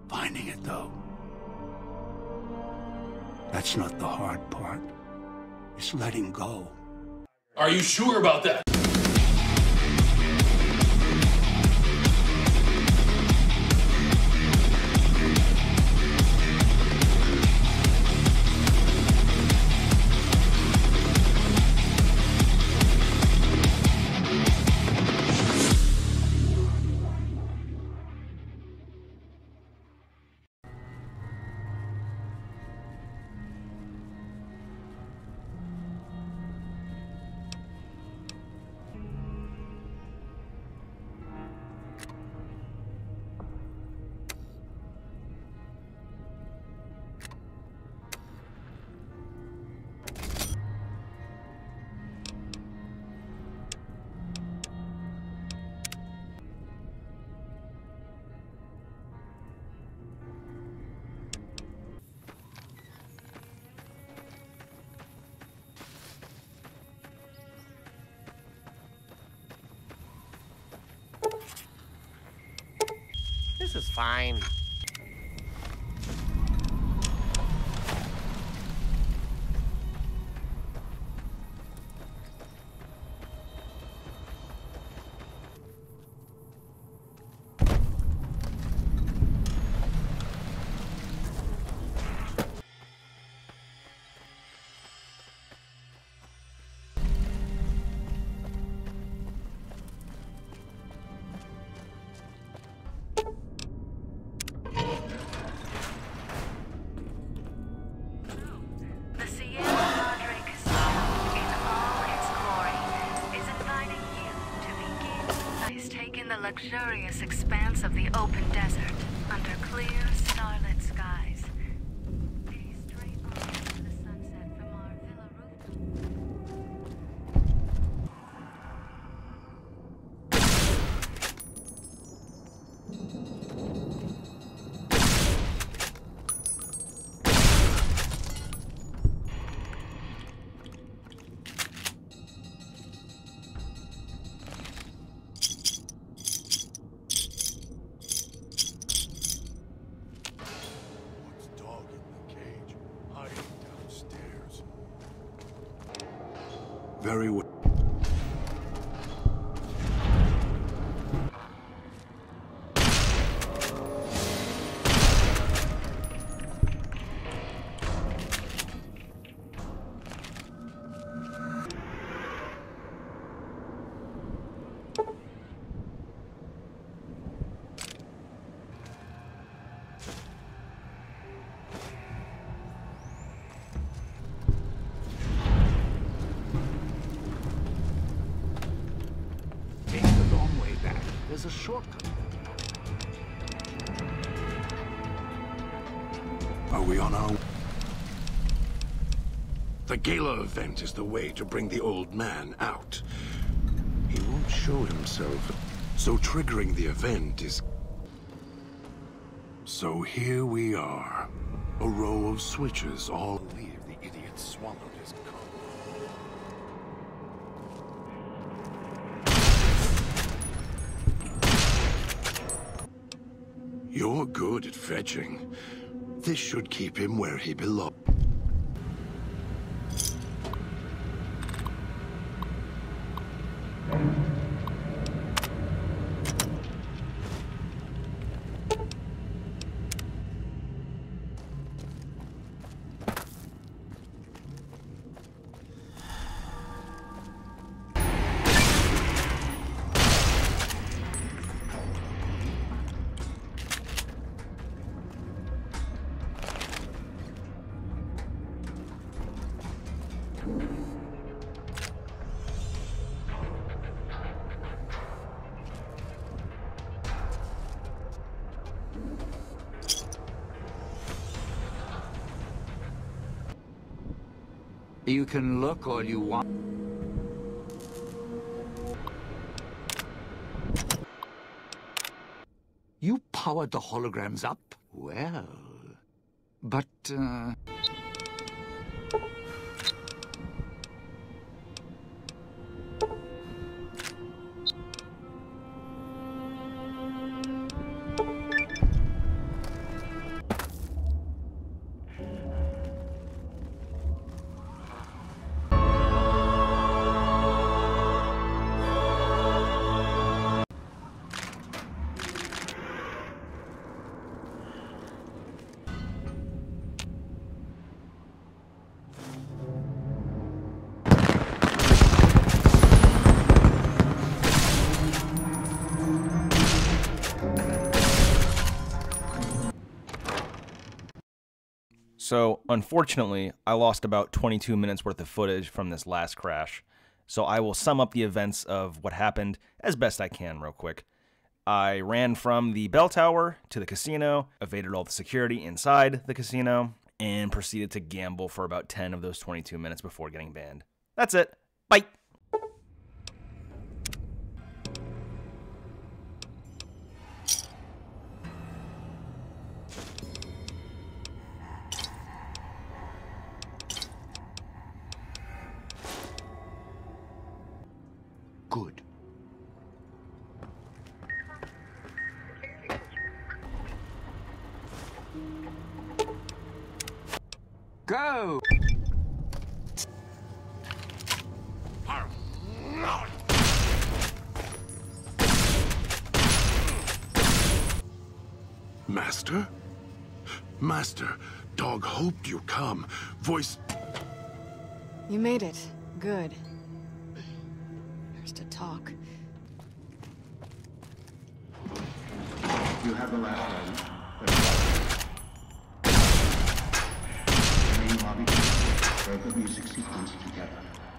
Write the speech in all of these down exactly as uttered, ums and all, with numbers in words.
Finding it, though. That's not the hard part. It's letting go. Are you sure about that? This is fine. Luxurious expanse of the open desert under clear, starlit skies. A straight on to the sunset from our villa Very well. There's a shortcut. Are we on our... The gala event is the way to bring the old man out. He won't show himself, so triggering the event is... So here we are. A row of switches, all believe the idiot swallowed his coat. You're good at fetching. This should keep him where he belongs. You can look all you want. You powered the holograms up? Well... But, uh... So, unfortunately, I lost about twenty-two minutes worth of footage from this last crash. So I will sum up the events of what happened as best I can real quick. I ran from the bell tower to the casino, evaded all the security inside the casino, and proceeded to gamble for about ten of those twenty-two minutes before getting banned. That's it. Bye! Good. Go! Master? Master, dog hoped you'd come. Voice... You made it. Good. There's to talk. You have the last one. Main lobby. Both the music sequence together.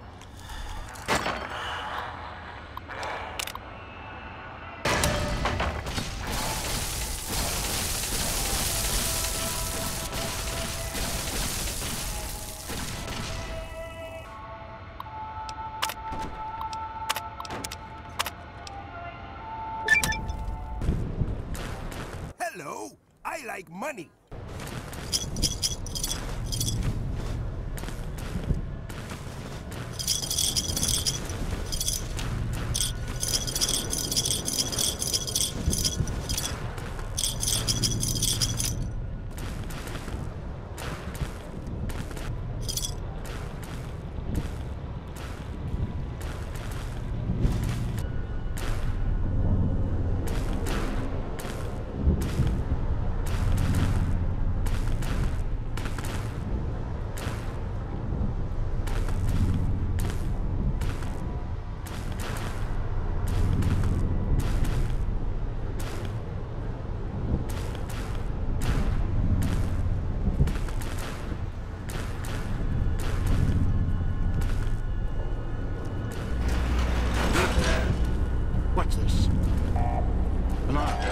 Hello, I like money. What's this? An object.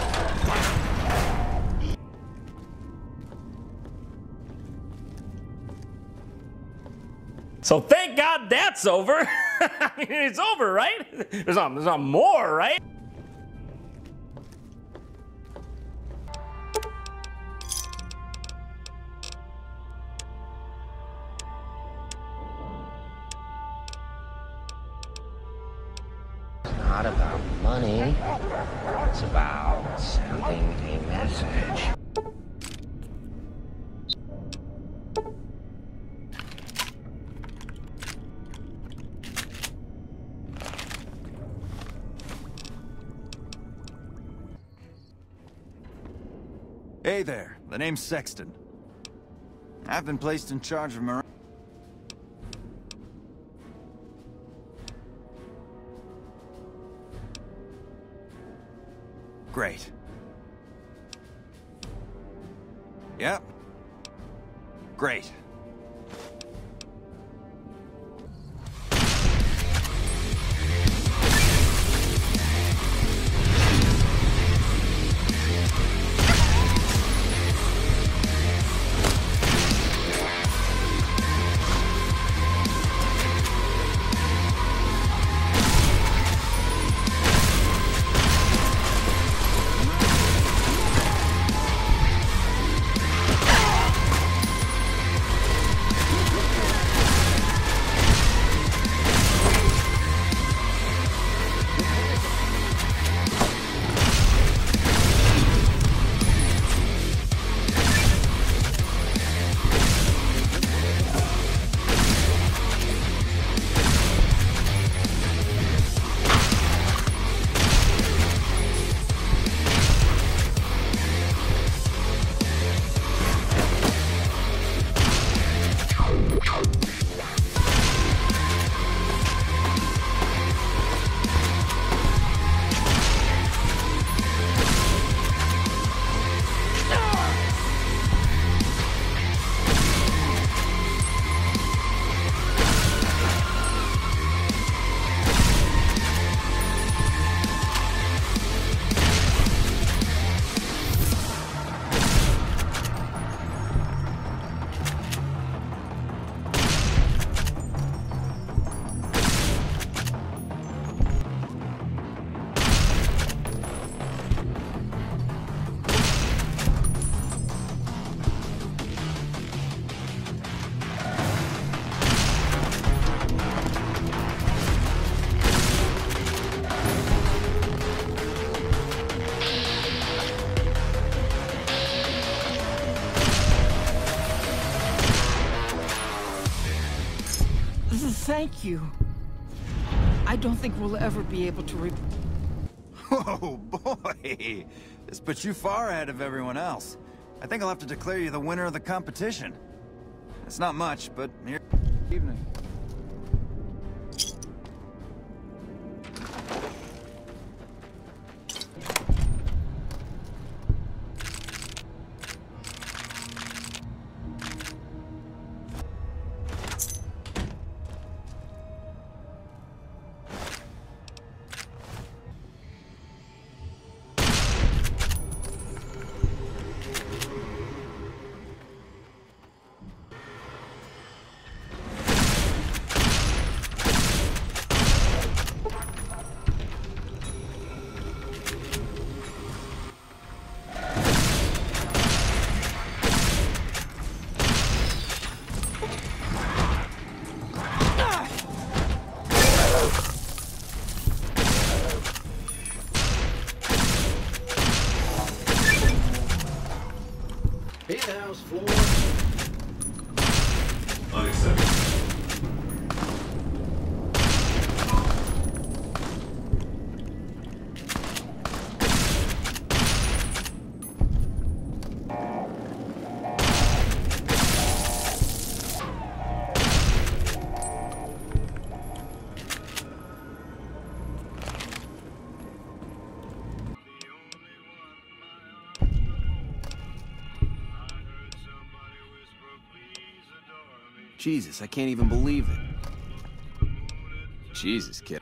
So thank God that's over. I mean, it's over, right? There's not, there's not more, right? It's not about money. It's about sending a message. Hey there, the name's Sexton. I've been placed in charge of Mar- Great. Yep. Great. thank you. I don't think we'll ever be able to re- Whoa, boy! This puts you far ahead of everyone else. I think I'll have to declare you the winner of the competition. It's not much, but here... Evening. Penthouse floor. Unacceptable. Jesus, I can't even believe it. Jesus, kid.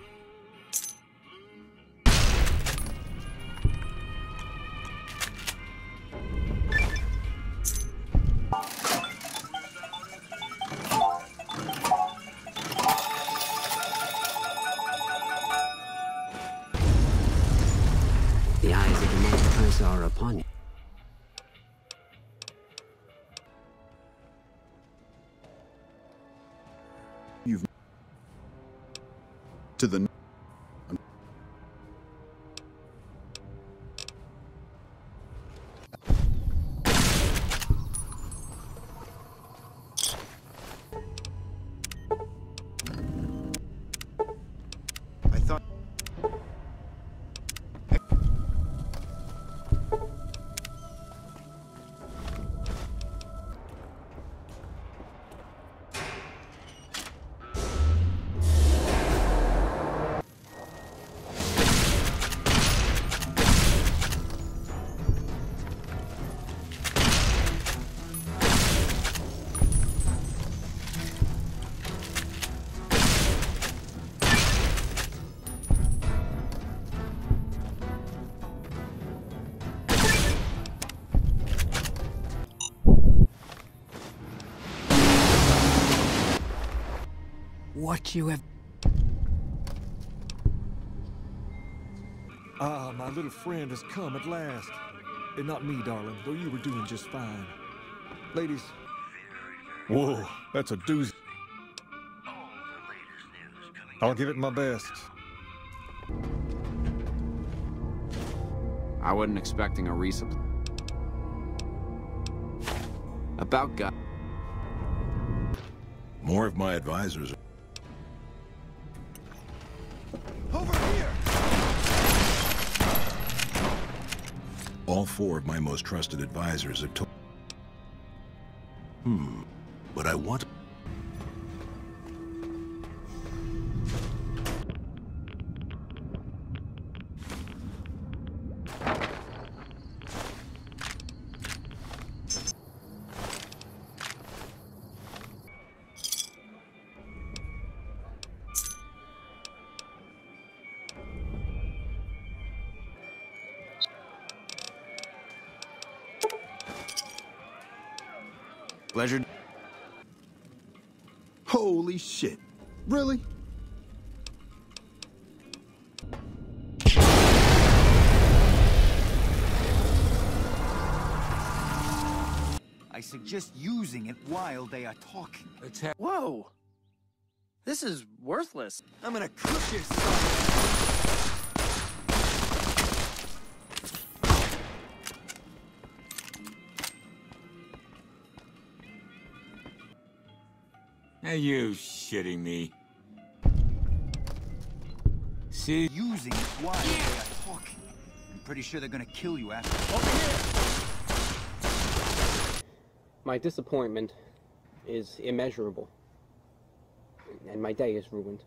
The eyes of the multiverse are upon you. You've... To the... I thought... What you have... Ah, my little friend has come at last. And not me, darling, though you were doing just fine. Ladies. Whoa, that's a doozy. I'll give it my best. I wasn't expecting a resupply. About God. More of my advisors. Over here! All four of my most trusted advisors have told... Hmm. But I want... Pleasure. Holy shit. Really? I suggest using it while they are talking. Whoa! This is worthless. I'm gonna cook your son. Are you shitting me? See? Using it. Why? Yeah. Talk. I'm pretty sure they're gonna kill you after. My disappointment is immeasurable. And my day is ruined.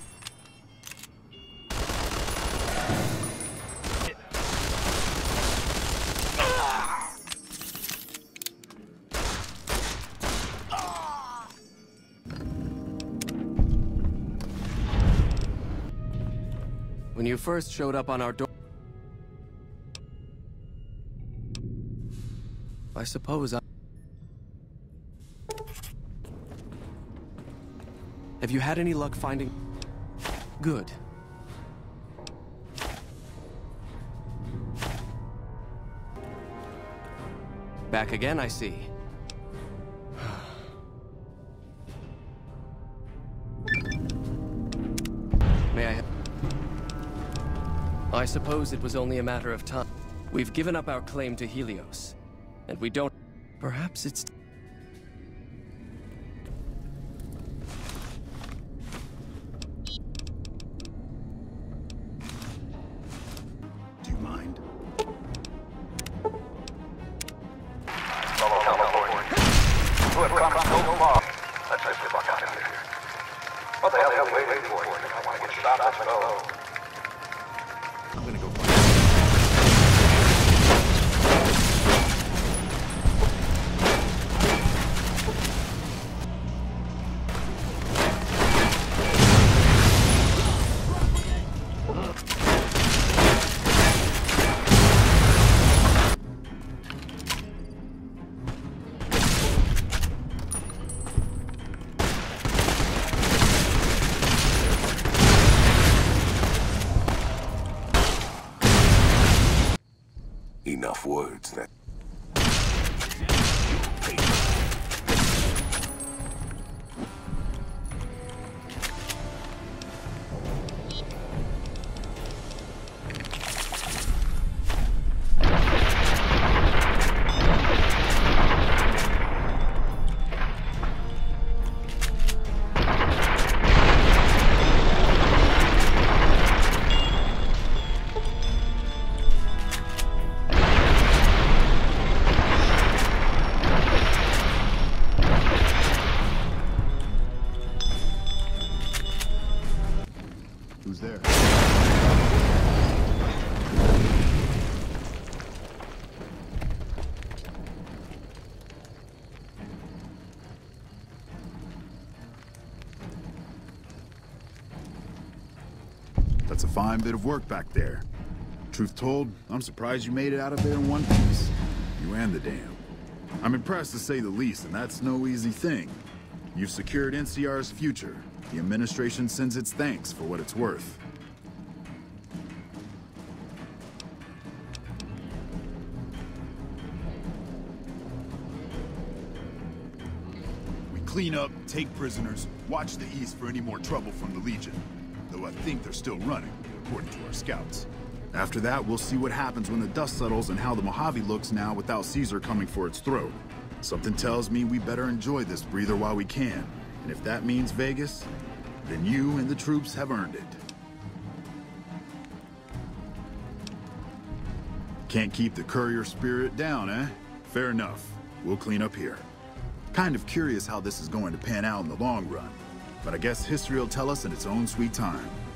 When you first showed up on our door, I suppose I... Have you had any luck finding... Good. Back again, I see. May I... I suppose it was only a matter of time. We've given up our claim to Helios, and we don't... Perhaps it's... Do you mind? Fellow California, who have come so far. Let's just get back out of here. What the hell are you waiting for? I want to get shot, let's go. I'm gonna go enough words that... Who's there? That's a fine bit of work back there. Truth told, I'm surprised you made it out of there in one piece. You and the dam. I'm impressed to say the least, and that's no easy thing. You've secured N C R's future. The administration sends its thanks for what it's worth. We clean up, take prisoners, watch the east for any more trouble from the Legion. Though I think they're still running, according to our scouts. After that, we'll see what happens when the dust settles and how the Mojave looks now without Caesar coming for its throat. Something tells me we better enjoy this breather while we can. And if that means Vegas, then you and the troops have earned it. Can't keep the courier spirit down, eh? Fair enough. We'll clean up here. Kind of curious how this is going to pan out in the long run. But I guess history will tell us in its own sweet time.